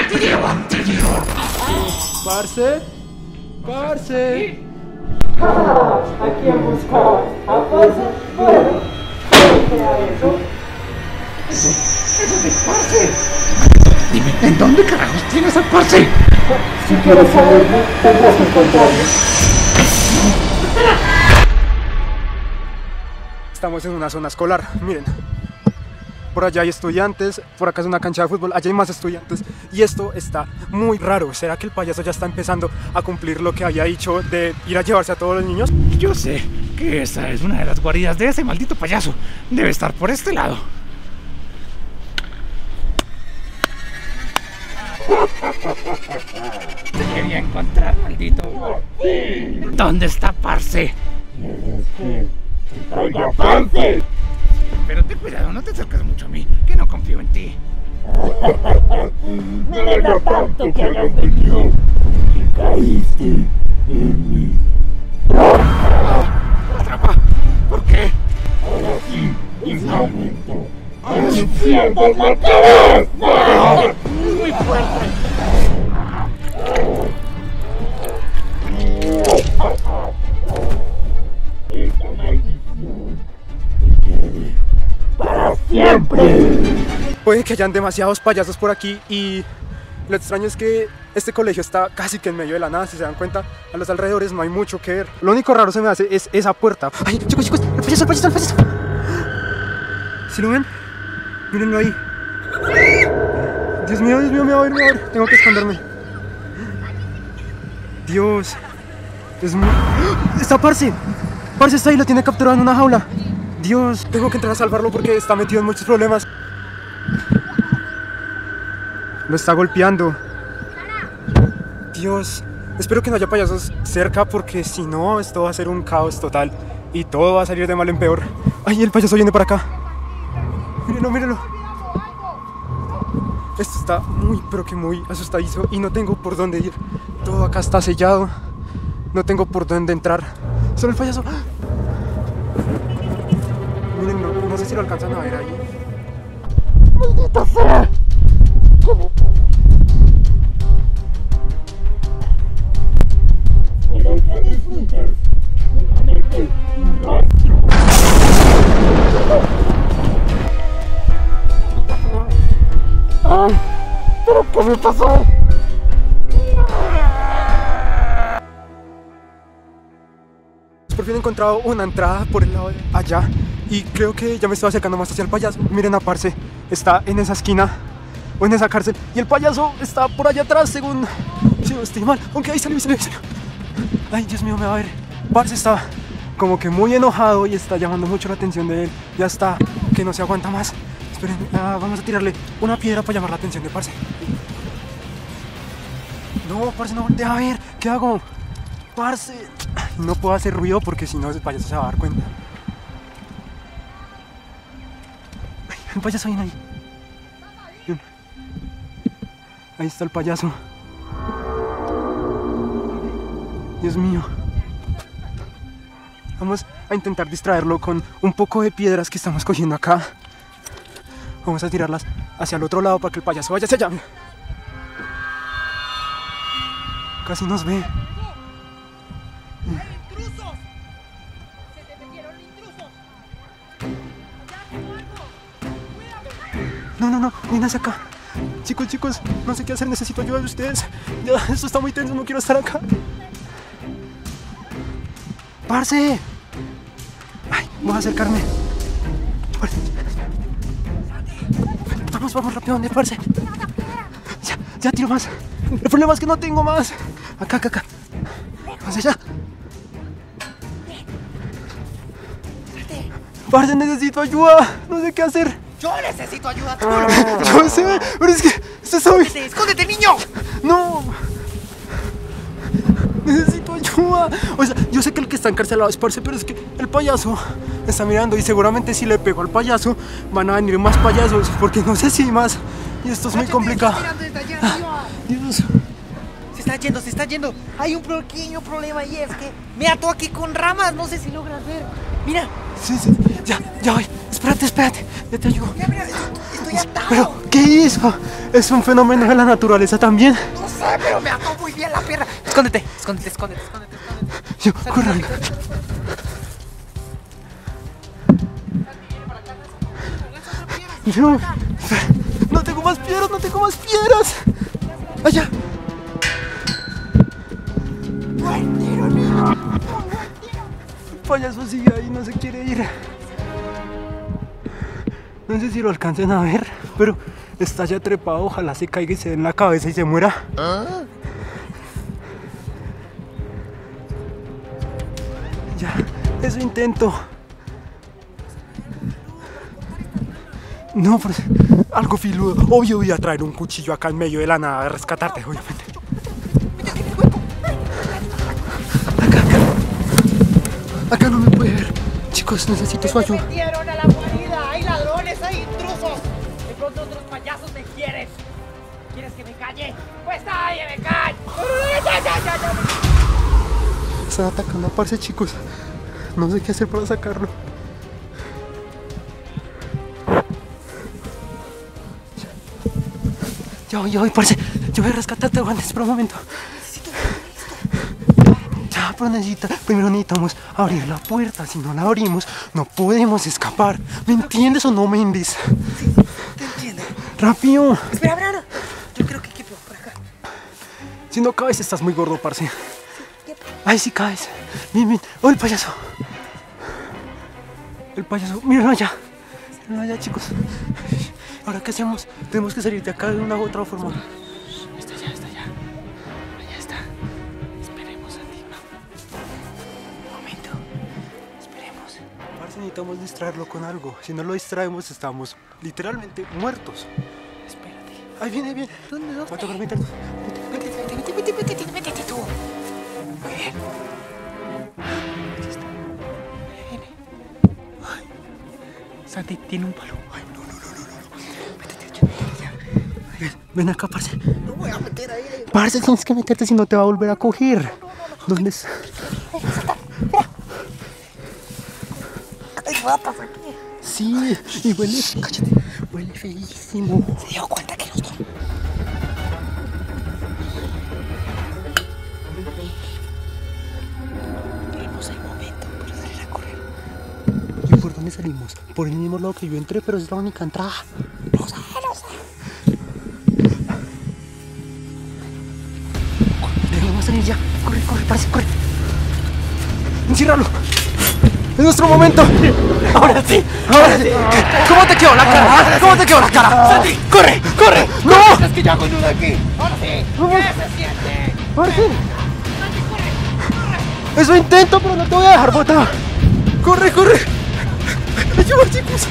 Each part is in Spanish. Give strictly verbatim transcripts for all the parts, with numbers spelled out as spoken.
Parce, parce. Ah, ¿a quién buscabas? ¿A Parce? Bueno, ¿qué era eso? Eso, eso es de Parce. Dime, ¿en dónde carajos tienes a Parce? Si quieres saberlo, tendrás que contarme. Estamos en una zona escolar, miren. Por allá hay estudiantes, por acá es una cancha de fútbol, allá hay más estudiantes. Y esto está muy raro. ¿Será que el payaso ya está empezando a cumplir lo que había dicho de ir a llevarse a todos los niños? Yo sé que esa es una de las guaridas de ese maldito payaso. Debe estar por este lado. Te quería encontrar, maldito. ¿Dónde está Parce? ¡Oiga, Parce! Pero ten cuidado, no te acerques mucho a mí, que no confío en ti. Me alegra tanto que hayas venido, que caíste en mí. ¡Atrapa! ¿Por qué? Ahora sí, es momento. ¡Al infierno la cabeza! ¡Muy fuerte! Esta maldición te quede para siempre. Puede que hayan demasiados payasos por aquí y lo extraño es que este colegio está casi que en medio de la nada. Si se dan cuenta, a los alrededores no hay mucho que ver. Lo único raro se me hace es esa puerta. ¡Ay, chicos, chicos! ¡El payaso, el payaso, el payaso! ¿Sí lo ven? Mírenlo ahí. Dios mío, Dios mío, me va a ver, me va a ver. Tengo que esconderme. Dios. Es muy... ¡Está Parce! Parce está ahí, lo tiene capturado en una jaula. Dios, tengo que entrar a salvarlo porque está metido en muchos problemas. Lo está golpeando. Dios, espero que no haya payasos cerca porque si no, esto va a ser un caos total y todo va a salir de mal en peor. Ay, el payaso viene para acá. Mírenlo, mírenlo. Esto está muy, pero que muy asustadizo y no tengo por dónde ir. Todo acá está sellado. No tengo por dónde entrar. Solo el payaso. Miren, no, no sé si lo alcanzan a ver ahí. ¡Maldita sea! ¿Cómo? Solo que disfrutes solamente un rastro. ¡Ay! ¿Pero qué me pasó? Por fin he encontrado una entrada por el lado de allá y creo que ya me estoy acercando más hacia el payaso. Miren a Parce, está en esa esquina o en esa cárcel y el payaso está por allá atrás según si no estoy mal, aunque ahí salió, ahí salió, ahí salió. Ay, Dios mío, me va a ver. Parce está como que muy enojado y está llamando mucho la atención de él. Ya está, que no se aguanta más. Esperen, ah, vamos a tirarle una piedra para llamar la atención de Parce. No, Parce, no voltea a ver. ¿Qué hago? Parce, no puedo hacer ruido porque si no el payaso se va a dar cuenta. Ay, el payaso viene ahí. Ahí está el payaso. Dios mío. Vamos a intentar distraerlo con un poco de piedras que estamos cogiendo acá. Vamos a tirarlas hacia el otro lado para que el payaso vaya hacia allá. Casi nos ve. ¡Intrusos! ¡Se te metieron intrusos! No, no, no, viene hacia acá. Chicos, chicos, no sé qué hacer, necesito ayuda de ustedes. Ya, esto está muy tenso, no quiero estar acá. ¡Parce! Ay, voy a acercarme. Vamos, vamos rápido, ¿dónde, Parce? Ya, ya tiro más. El problema es que no tengo más. Acá, acá, acá. Vamos allá. Parce, necesito ayuda. No sé qué hacer. ¡Yo necesito ayuda! ¡Tú! Yo sé, pero es que esto está muy... ¡Escóndete, escóndete, niño! ¡No! Necesito ayuda. O sea, yo sé que el que está encarcelado es Parce, pero es que el payaso está mirando y seguramente si le pego al payaso van a venir más payasos, porque no sé si hay más. Y esto es muy complicado. Ah, Dios. Se está yendo, se está yendo. Hay un pequeño problema y es que me ató aquí con ramas. No sé si logras ver. Mira. Sí, sí, Ya, ya voy. Espérate, espérate. Ya te ayudo. Mira, mira, estoy, estoy atado. ¿Pero qué hizo? ¿Es un fenómeno de la naturaleza también? No sé, pero me ató muy bien la pierna. Escóndete, escóndete, escóndete, escóndete, escóndete. Yo, corre. No, no tengo más piedras, no tengo más piedras. Allá. El payaso sigue ahí, no se quiere ir. No sé si lo alcancen a ver, pero está ya trepado. Ojalá se caiga y se dé en la cabeza y se muera. ¿Ah? Ya, eso intento. No, pero algo filudo. Obvio voy a traer un cuchillo acá en medio de la nada a rescatarte, obviamente. Acá, acá. Acá no me puede ver. Chicos, necesito su ayuda. ¡Se metieron a la guarida! ¡Hay ladrones, hay intrusos! De pronto otros payasos me quieren. ¿Quieres que me calle? ¡Pues nadie me calle! Están atacando a Parce, chicos. No sé qué hacer para sacarlo. Ya voy, ya voy, Parce. Yo voy a rescatarte, aguanta, espera un momento. Ya, pero necesita, primero necesitamos abrir la puerta. Si no la abrimos, no podemos escapar. ¿Me entiendes o no, Mendes? Sí, te entiendo. ¡Rápido! Espera, espera, espera. Yo creo que quepo por acá. Si no caes, estás muy gordo, Parce. Ay, sí caes. Bien, bien. ¡Oh, el payaso! El payaso, míralo allá. Míralo allá, chicos. ¿Ahora qué hacemos? Tenemos que salir de acá de una u otra forma. Está allá, está allá. Allá está. Esperemos a ti. Un momento. Esperemos. Parce, necesitamos distraerlo con algo. Si no lo distraemos, estamos literalmente muertos. Espérate. Ahí viene, ahí viene. ¿Dónde, dónde? Va a tocar meternos. Métete, métete, métete, métete, métete tú. Muy bien. Ahí está. Viene. Ay. Santi tiene un palo. Ay, no, no, no, no, no. Métete allá, métete allá. Ven, ven acá, Parce. No voy a meter ahí. Parce, tienes que meterte si no te va a volver a coger. ¿Dónde está? Hay ratas aquí. Sí, y huele. Cállate. Huele feísimo. Se dio cuenta que los dos. Tenemos el momento para salir a correr. ¿Y por dónde salimos? Por el mismo lado que yo entré, pero es la única entrada. No sé, no sé. Debemos salir ya. Corre, corre, Parce, corre. Enciérralo. Es nuestro momento. Ahora sí, ahora sí. ¿Cómo te quedó la cara? ¿Cómo te quedó la cara? Santi, corre, corre. No. Es que ya hago nudo aquí. ¡Ahora sí! ¿Qué se siente? Parce. ¡Santi, corre! ¡Corre! Eso intento, pero no te voy a dejar botar. Corre, corre. Ayuda, chicos.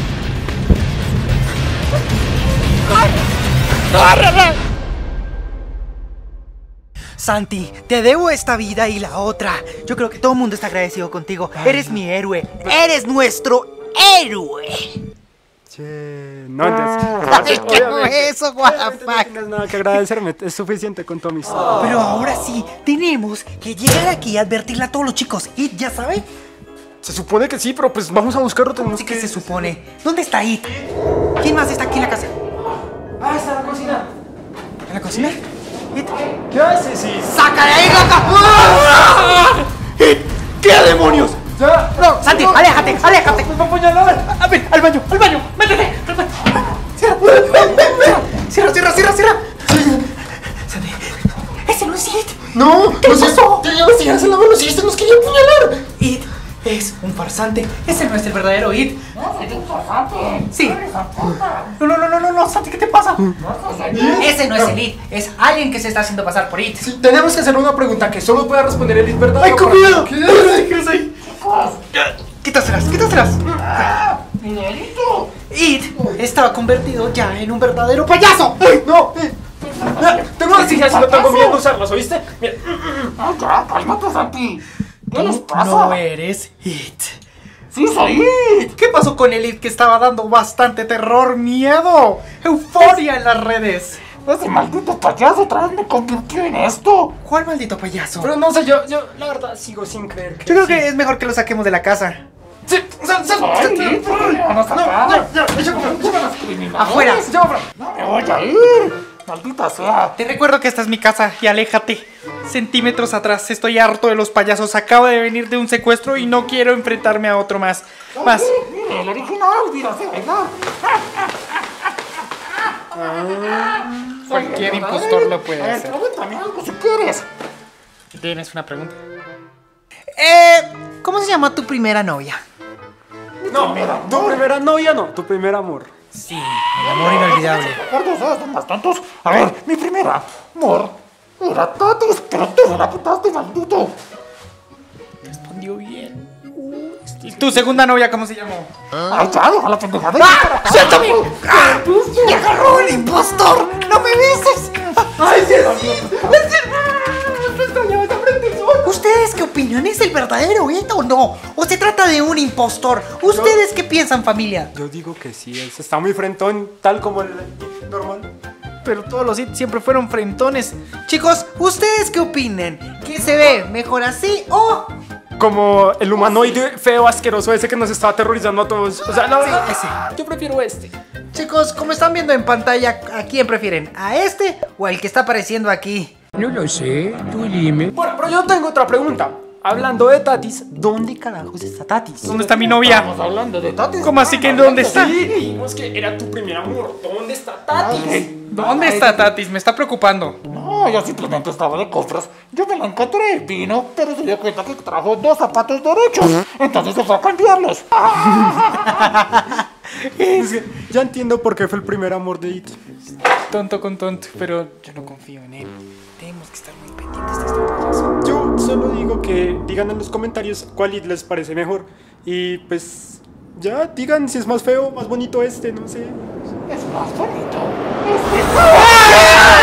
Santi, te debo esta vida y la otra. Yo creo que todo el mundo está agradecido contigo. Eres mi héroe. Eres nuestro héroe. Che, no, entonces. Ay, ¿qué fue eso, what the Obviamente no fuck? tienes nada que agradecerme, es suficiente con tu amistad. Pero ahora sí, tenemos que llegar aquí y advertirle a todos los chicos. ¿It ya sabe? Se supone que sí, pero pues vamos a buscarlo, tenemos ¿Qué que... se supone? ¿Dónde está It? ¿Quién más está aquí en la casa? Ah, está en la cocina. ¿En la cocina? It. ¿Qué haces, sí? ¡Saca de ahí, loca! ¿Qué demonios? Ya, no, Santi, no. aléjate, aléjate. Nos va a apuñalar. A ver, al baño, al baño. Métete, al baño. Cierra, cierra, cierra, cierra, cierra. Santi, ese no es It. No, ¿Qué no sé, pasó? tenía las tijeras en la mano, si este nos quería apuñalar. It es un farsante. Ese no es el verdadero It. ¡No, soy un farsante! Sí. ¡Esa puta! No, no, no, no, no, no, Santi, ¿qué te pasa? ¡No estás aquí! Ese no es el It. Es alguien que se está haciendo pasar por It. Sí, tenemos que hacer una pregunta que solo pueda responder el verdad. ¡Ay, con miedo! ¿Qué es ahí? Quítaselas, quítaselas. ¡Dinerito! It estaba convertido ya en un verdadero payaso. ¡Ay, no! eh. Ah, tengo las tijeras y no tengo miedo de usarlas, ¿oíste? Mira. ¡No, ya! ¡Cálmate, Santi! ¿Qué les Tú pasa? no eres It. ¡Sí soy It! ¿Qué pasó con el It que estaba dando bastante terror, miedo, euforia en las redes? ¡Ese maldito payaso otra vez me convirtió en esto! ¿Cuál maldito payaso? Pero no sé, yo, yo la verdad sigo sin creer que... Yo creo sí. que es mejor que lo saquemos de la casa. Sí, sal, sal. Ay, vámonos No, acá. ya, ya, echa para afuera. Afuera. Echa para afuera. No me voy a ir. Maldita sea. Te recuerdo que esta es mi casa y aléjate. Centímetros atrás, estoy harto de los payasos. Acabo de venir de un secuestro y no quiero enfrentarme a otro más. Más. Mire, el original, mira, se bailar. Cualquier impostor lo puede A ver, hacer. pregúntame algo si quieres. ¿Tienes una pregunta? Eh, ¿cómo se llama tu primera novia? No, tu primera novia no, tu primer amor. Sí, el amor inolvidable. Recuerdos, ¿sabes? Son más tontos. A ver, mi primera amor era Tatis, pero tú me la quitaste, maldito. Respondió bien. ¿Y tu segunda novia cómo se llamó? Ay, ya, deja la pendejada. ¡Ah! ¡Suéltame! ¡Ah! ¡Me agarró el impostor! ¡No me beses! ¡Ay, sí, sí! ¿Ustedes qué opinan? ¿Es el verdadero Ed o no? ¿O se trata de un impostor? ¿Ustedes qué piensan, familia? Yo digo que sí, él está muy frentón, tal como el normal. Pero todos los hits siempre fueron frentones. Chicos, ¿ustedes qué opinan? ¿Qué se ve? ¿Mejor así o...? Como el humanoide feo, asqueroso ese que nos está aterrorizando a todos. O sea, no, Sí, ese. yo prefiero este. Chicos, como están viendo en pantalla, ¿a quién prefieren? ¿A este o al que está apareciendo aquí? No lo sé, tú dime. Bueno, pero yo tengo otra pregunta. Hablando de Tatis, ¿dónde carajos está Tatis? ¿Dónde está mi novia? Estamos hablando de Tatis. ¿Cómo así que dónde está? Sí, dijimos que era tu primer amor. ¿Dónde está Tatis? ¿Dónde está Tatis? Me está preocupando. No, yo simplemente estaba de compras. Yo me la encontré, vino, pero se dio cuenta que trajo dos zapatos derechos. Entonces se fue a cambiarlos. Es que ya entiendo por qué fue el primer amor de It. Tonto con tonto, pero yo no confío en él. Tenemos que estar muy pendientes de este payaso. Yo solo digo que digan en los comentarios cuál It les parece mejor. Y pues ya digan si es más feo o más bonito este, no sé. Es más bonito. Es